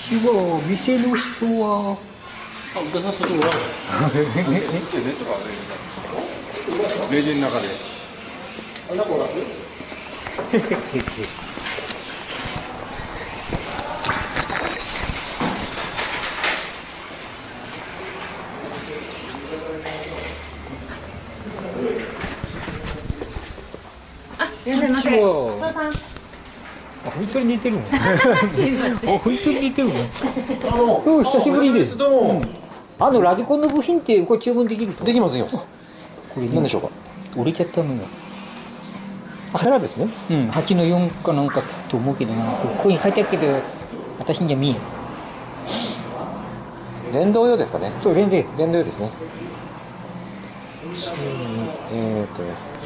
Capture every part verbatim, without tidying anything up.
ちは。店の人は。 あ、お客さん外おらん。レジの中で。あんな子おらん。 いらっしゃいませ。お父さん。 あ、本当に似てるもん。あ、 すいません。 本当に似てるもん。お、久しぶりです。 どうも。 あのラジコンの部品ってこれ注文できると。 できますできます。 これ何でしょうか。 売れちゃったのよ。 カメラですね。 うん、はちのよんかなんかと思うけどな。ここに書いてあるけど、私には見えん。 電動用ですかね。 そう、全然。 電動用ですね。えっと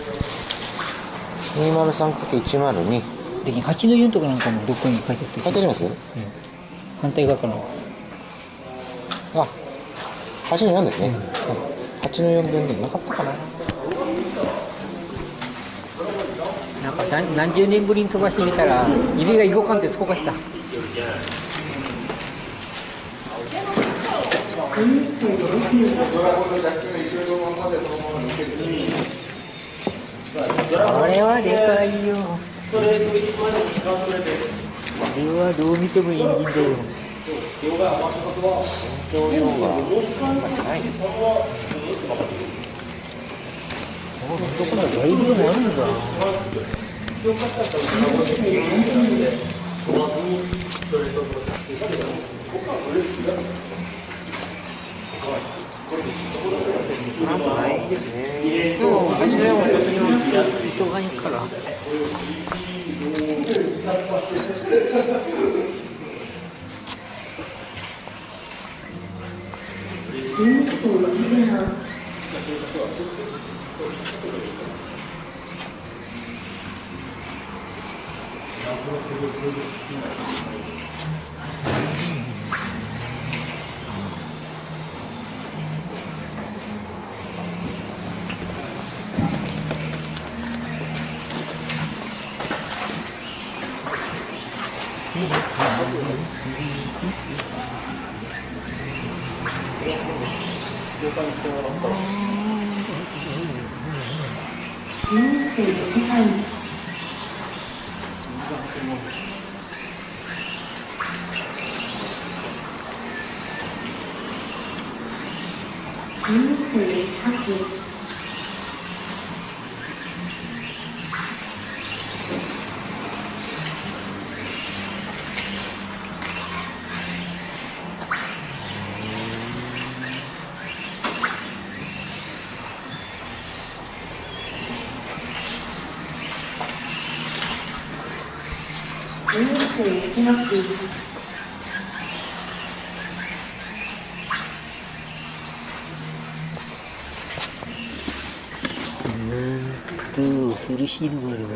にまるさんかけるいちまるに。 で、はちのよんとかなんかもどっかに書いてあって。 書いてあります？うん。 反対側かな。 あ、はちのよんですね。うん、はちのよん電動なかったかな。 なんか何何十年ぶりに飛ばしてみたら指が動かんってそこがした。これはでかいよ。これはどう見てもエンジンだよ。 電動用がないですね。 どこだだいぶもあるんだ。 なんもないですね。 今日はちのよんは急がんから。うんとソルシルバーだ。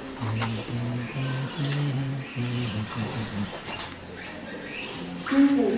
うん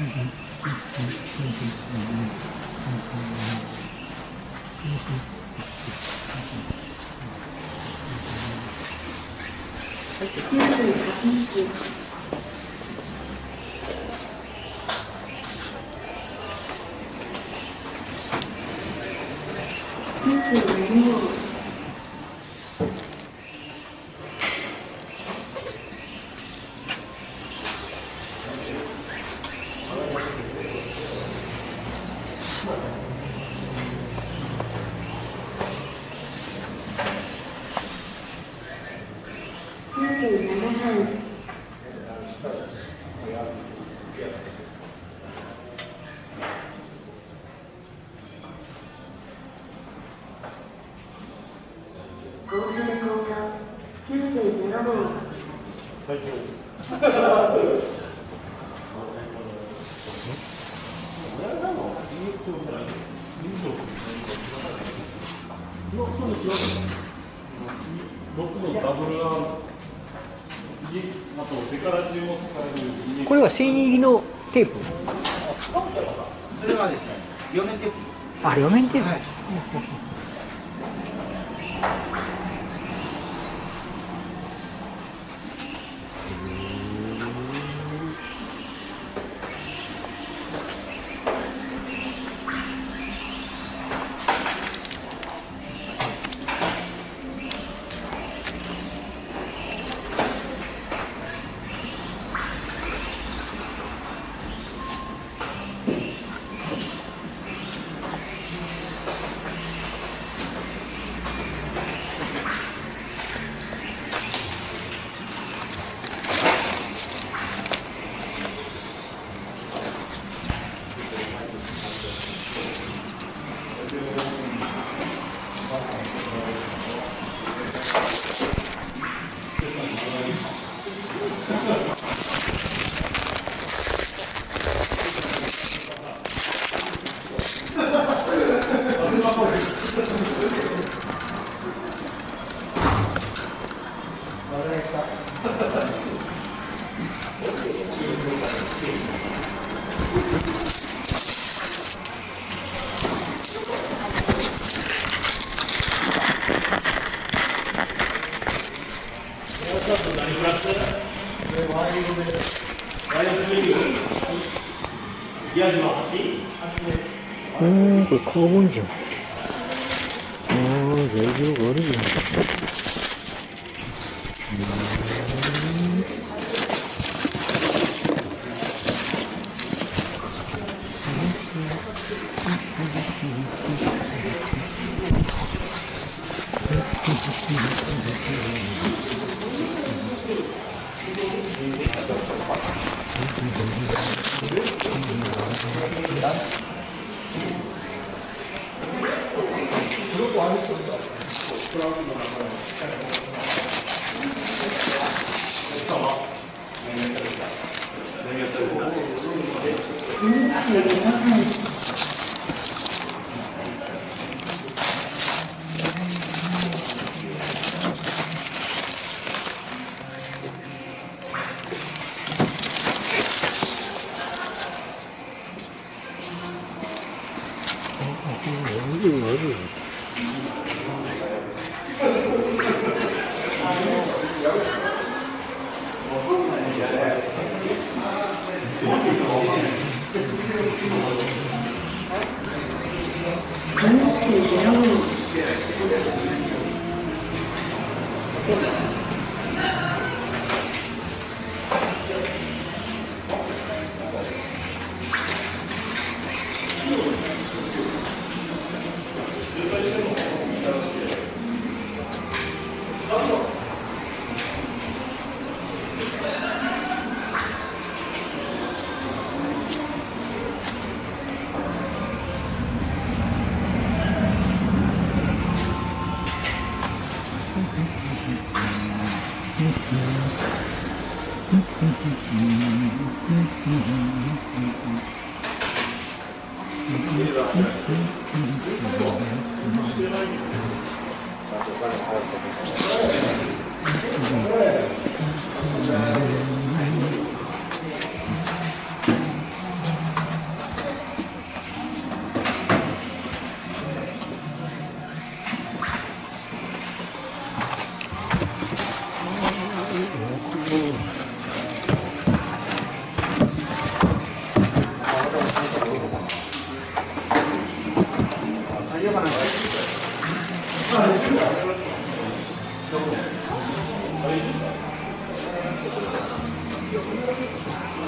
これは線入りのテープ。 それはですね、両面テープ。 あ、両面テープ。うーん、これカーボンじゃん。ああ、材料があるじゃん。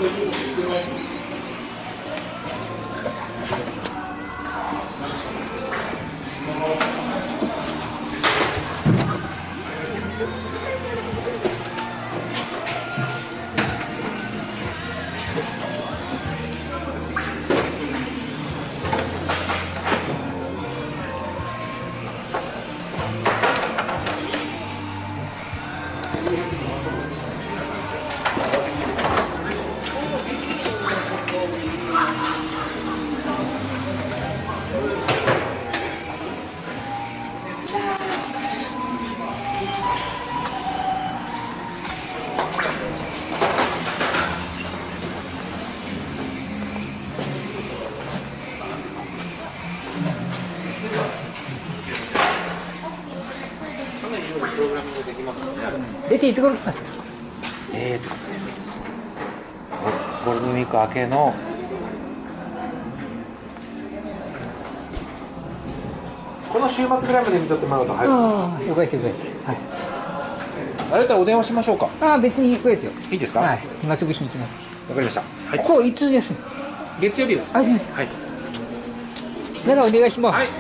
出ていつ頃来ます？ えーとですね、ゴールデンウィーク明けのこの週末ぐらいまで見とってもらうと早い。 ああ、了解です、了解です。はい。 あれだったらお電話しましょうか。 ああ、別に行くですよ。 いいですか。 はい。暇つぶしに行きます。 わかりました。はい。 今日いつです？ 月曜日です。 あ、はい。 はい。 ならお願いします。 はい。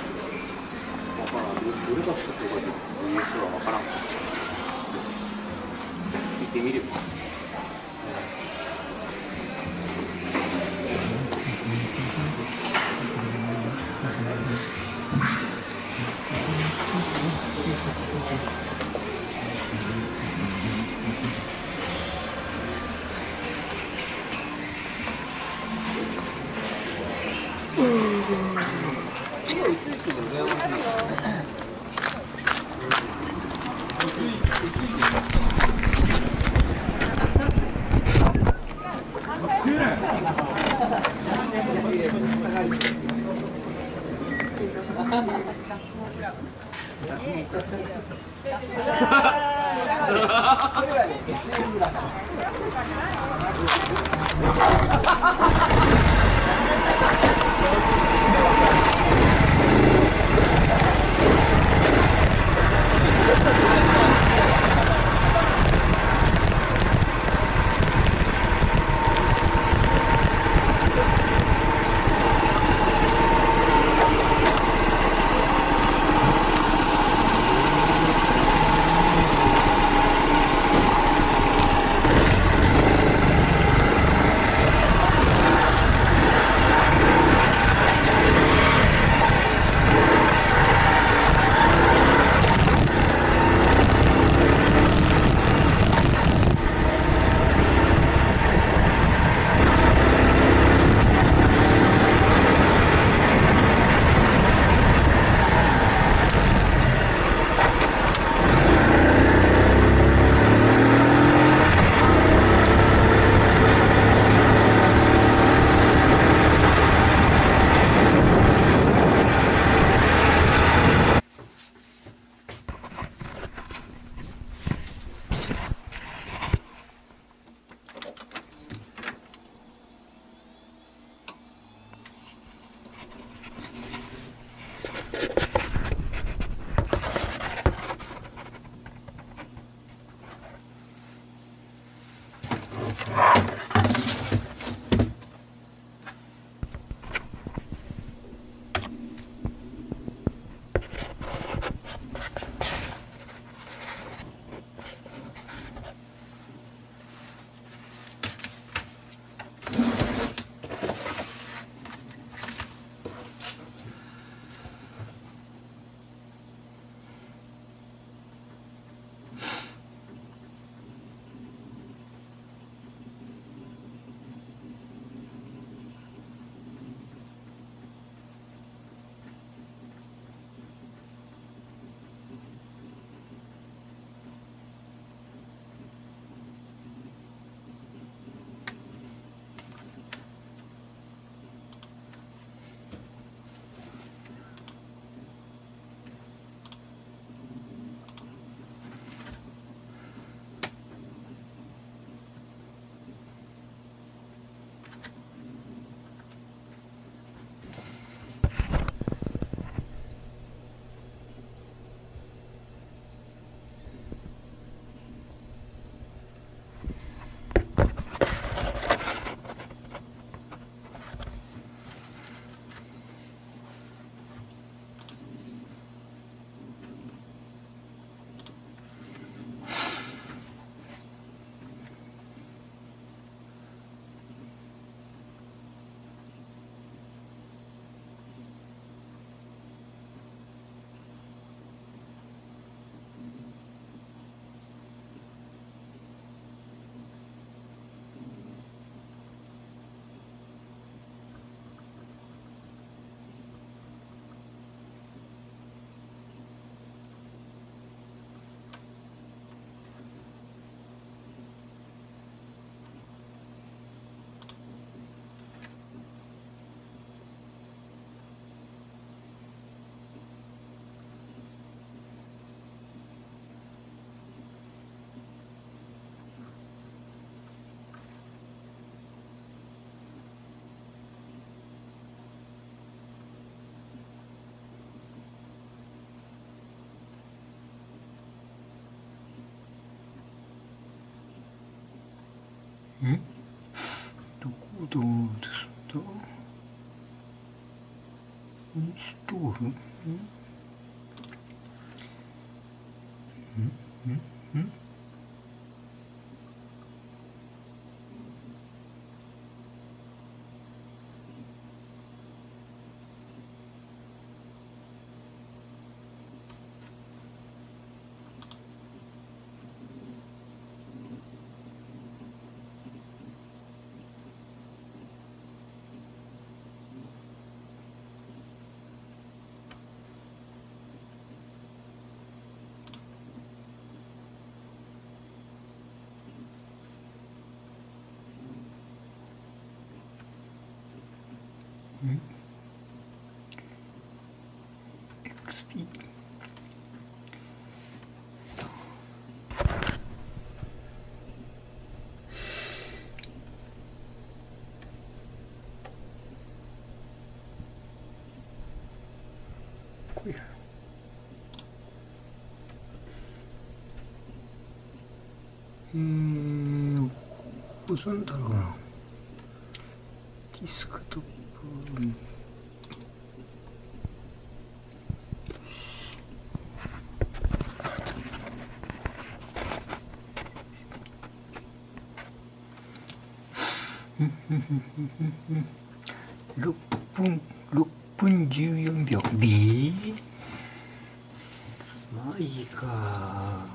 見てみる。 んどこどうですかインストールんんんんエックスピー これやえー、ここなんだろうなディスクトップろっぷんろっぷんじゅうよんびょう B マジか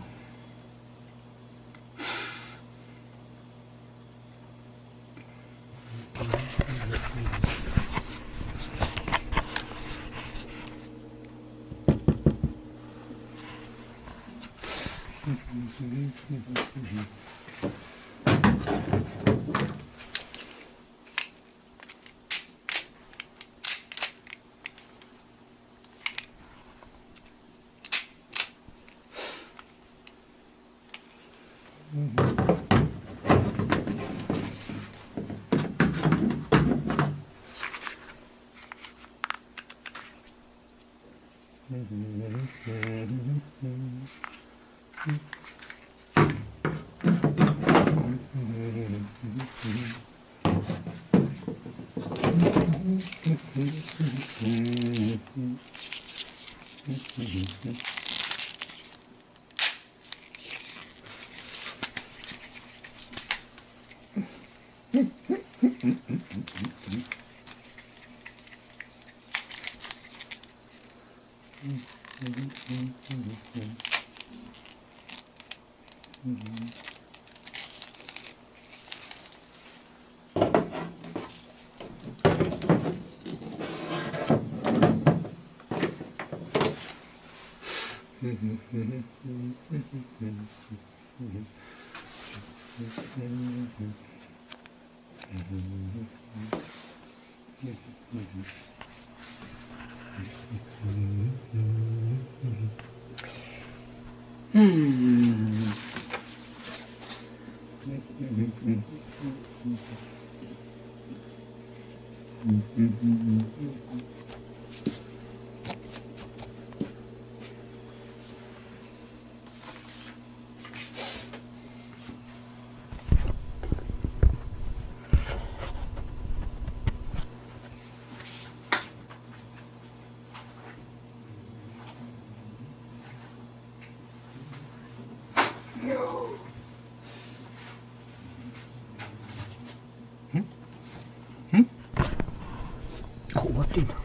あ、終わってんだ。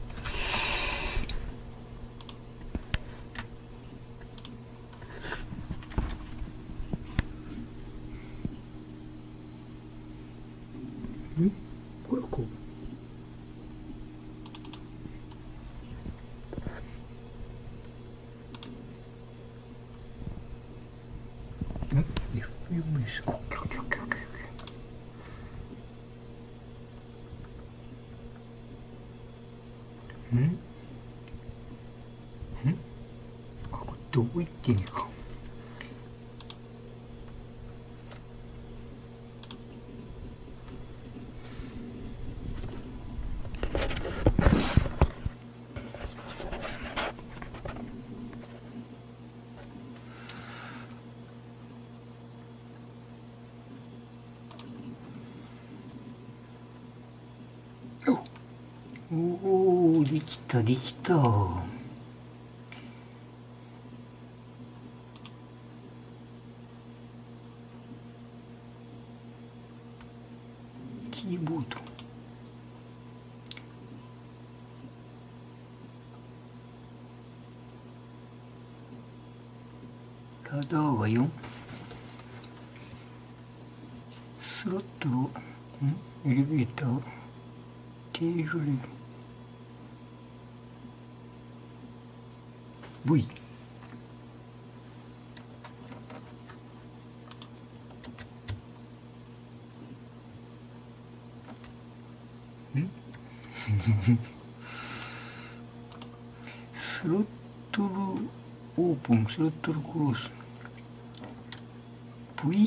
ん？これこう。ん？ エフエムエス。オッケーオッケーオッケーオッケー。ん？ん？あ、これどう言っていいのか。 おお、できたできた。キーボード。ラダーがよん。スロットル、んエレベーター、テールレール。V。んスロットルオープン、スロットルクロース。V。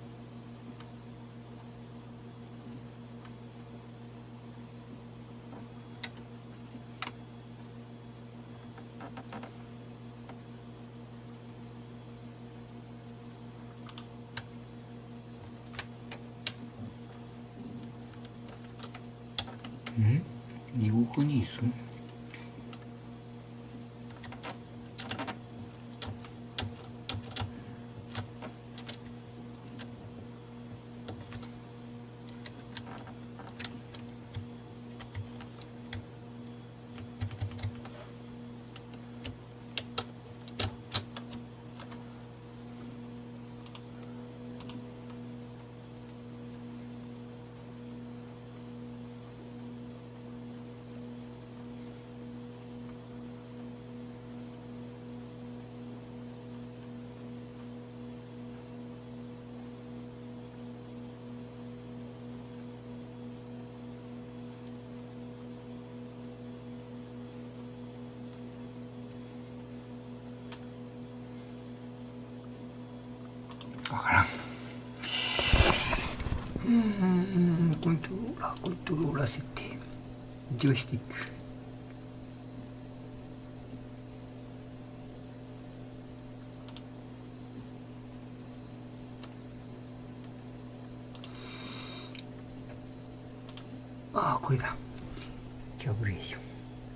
ん動かねえぞ。わからん。うんコントローラーコントローラー設定ジョイスティック。ああこれだ。キャブレーション。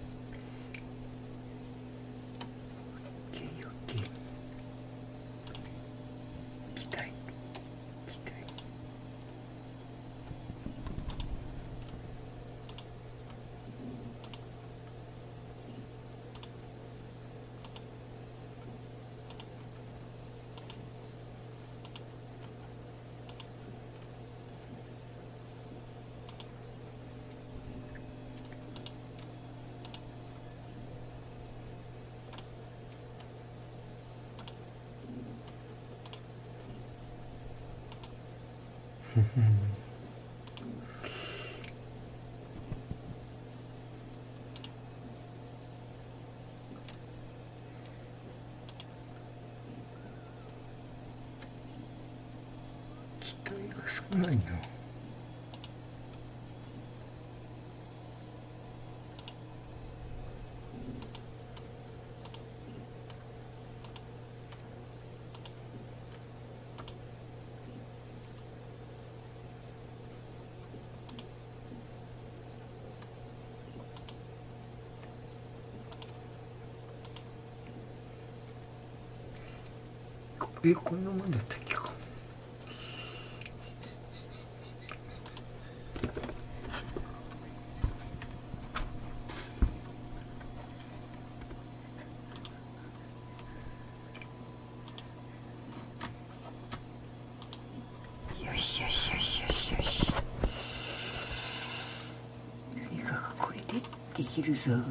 機体が少ないな。え、こんなもんだったっけか。よしよしよしよしよし。何かがこれでできるぞ。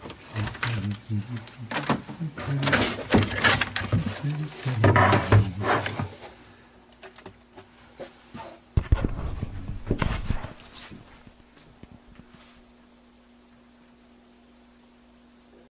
うん